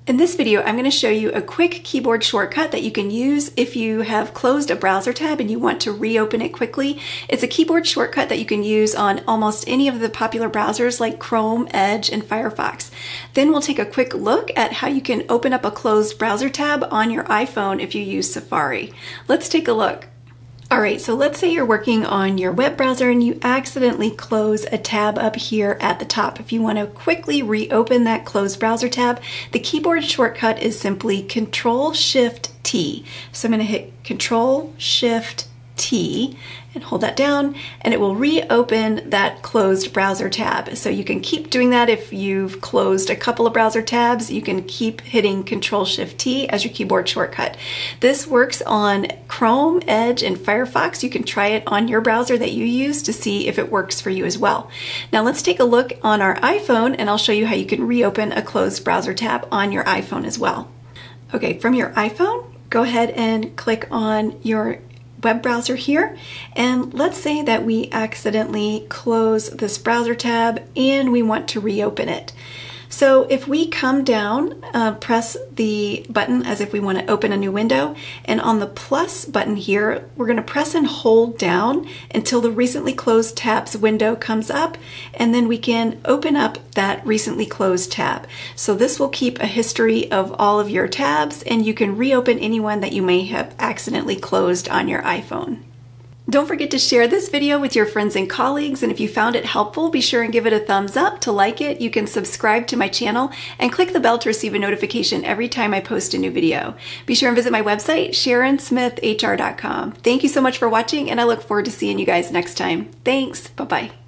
In this video, I'm going to show you a quick keyboard shortcut that you can use if you have closed a browser tab and you want to reopen it quickly. It's a keyboard shortcut that you can use on almost any of the popular browsers like Chrome, Edge, and Firefox. Then we'll take a quick look at how you can open up a closed browser tab on your iPhone if you use Safari. Let's take a look. Alright, so let's say you're working on your web browser and you accidentally close a tab up here at the top. If you want to quickly reopen that closed browser tab, the keyboard shortcut is simply Control+Shift+T. So I'm going to hit Control+Shift+T and hold that down, and it will reopen that closed browser tab. So you can keep doing that if you've closed a couple of browser tabs. You can keep hitting Control+Shift+T as your keyboard shortcut. This works on Chrome, Edge, and Firefox. You can try it on your browser that you use to see if it works for you as well. Now let's take a look on our iPhone, and I'll show you how you can reopen a closed browser tab on your iPhone as well. Okay, from your iPhone, go ahead and click on your web browser here, and let's say that we accidentally close this browser tab and we want to reopen it. So if we come down, press the button as if we want to open a new window, and on the plus button here, we're going to press and hold down until the recently closed tabs window comes up, and then we can open up that recently closed tab. So this will keep a history of all of your tabs, and you can reopen any one that you may have accidentally closed on your iPhone. Don't forget to share this video with your friends and colleagues, and if you found it helpful, be sure and give it a thumbs up to like it. You can subscribe to my channel and click the bell to receive a notification every time I post a new video. Be sure and visit my website, SharonSmithHR.com. Thank you so much for watching, and I look forward to seeing you guys next time. Thanks. Bye-bye.